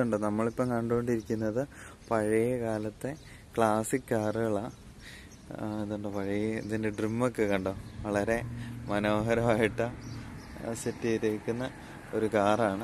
നമ്മളിപ്പം കണ്ടുകൊണ്ടിരിക്കുന്നത് പഴയ കാലത്തെ ക്ലാസിക് കാറുകളാണ്. ഇതുണ്ട് പഴയ ഇതിൻ്റെ ഡ്രിമ്മൊക്കെ കണ്ടോ, വളരെ മനോഹരമായിട്ട് സെറ്റ് ചെയ്തിരിക്കുന്ന ഒരു കാറാണ്.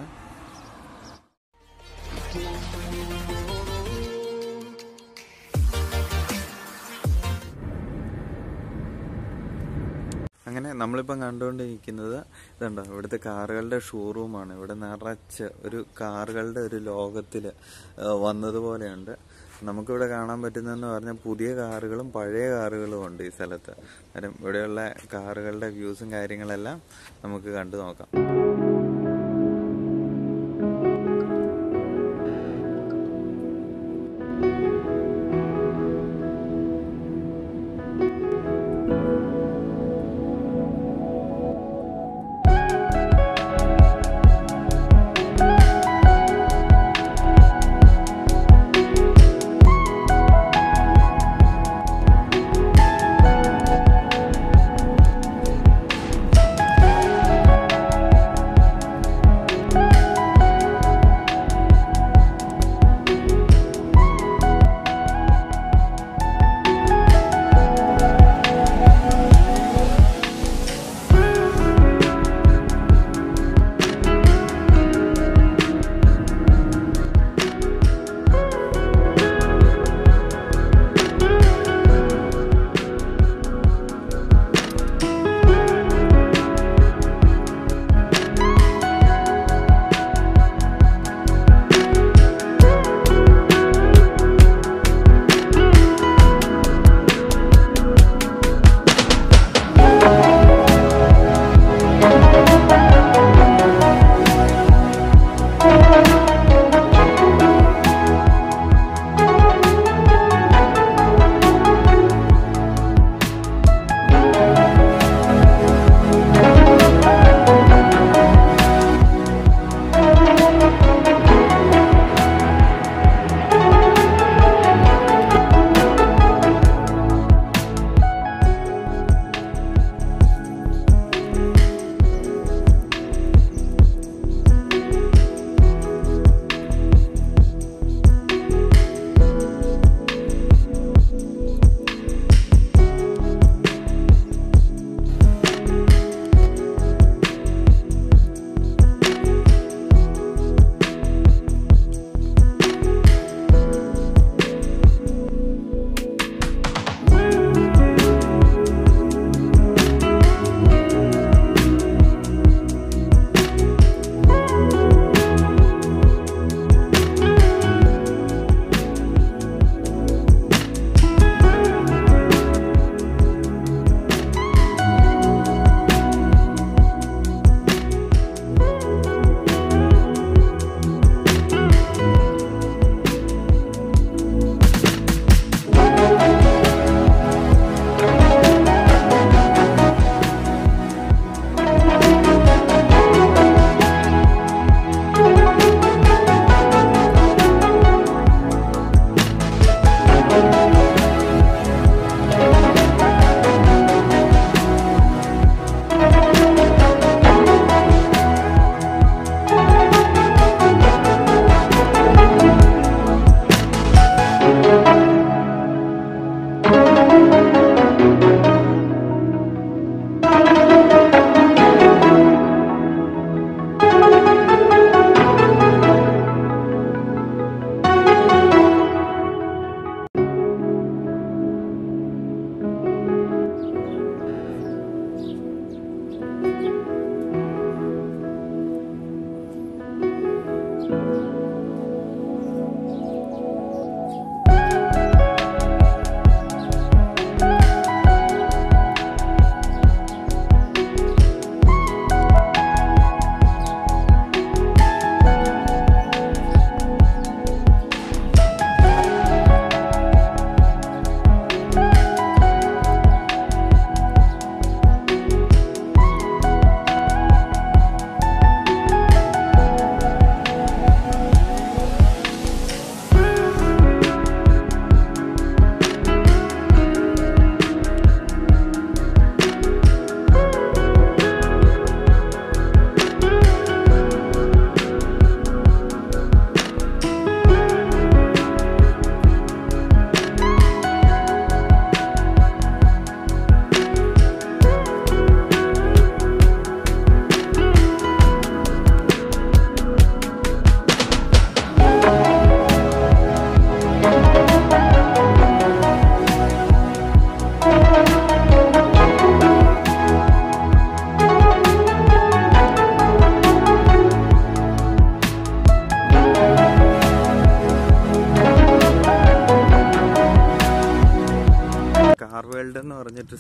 അങ്ങനെ നമ്മളിപ്പം കണ്ടുകൊണ്ടിരിക്കുന്നത് ഇതുണ്ടോ, ഇവിടുത്തെ കാറുകളുടെ ഷോറൂമാണ്. ഇവിടെ നിറച്ച് ഒരു കാറുകളുടെ ഒരു ലോകത്തിൽ വന്നതുപോലെയുണ്ട്. നമുക്കിവിടെ കാണാൻ പറ്റുന്നതെന്ന് പറഞ്ഞാൽ പുതിയ കാറുകളും പഴയ കാറുകളും ഉണ്ട് ഈ സ്ഥലത്ത്. കാര്യം ഇവിടെയുള്ള കാറുകളുടെ വ്യൂസും കാര്യങ്ങളെല്ലാം നമുക്ക് കണ്ടു നോക്കാം.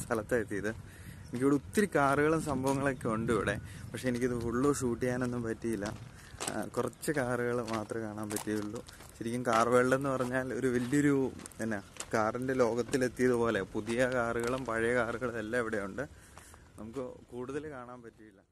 സ്ഥലത്താണ് എത്തിയത്. എനിക്കിവിടെ ഒത്തിരി കാറുകളും സംഭവങ്ങളൊക്കെ ഉണ്ട് ഇവിടെ. പക്ഷെ എനിക്കിത് ഫുള്ള് ഷൂട്ട് ചെയ്യാനൊന്നും പറ്റിയില്ല. കുറച്ച് കാറുകൾ മാത്രമേ കാണാൻ പറ്റിയുള്ളൂ. ശരിക്കും കാർ വേൾഡ് എന്ന് പറഞ്ഞാൽ ഒരു വലിയൊരു കാറിൻ്റെ ലോകത്തിലെത്തിയതുപോലെ പുതിയ കാറുകളും പഴയ കാറുകളും എല്ലാം ഇവിടെയുണ്ട്. നമുക്ക് കൂടുതൽ കാണാൻ പറ്റിയില്ല.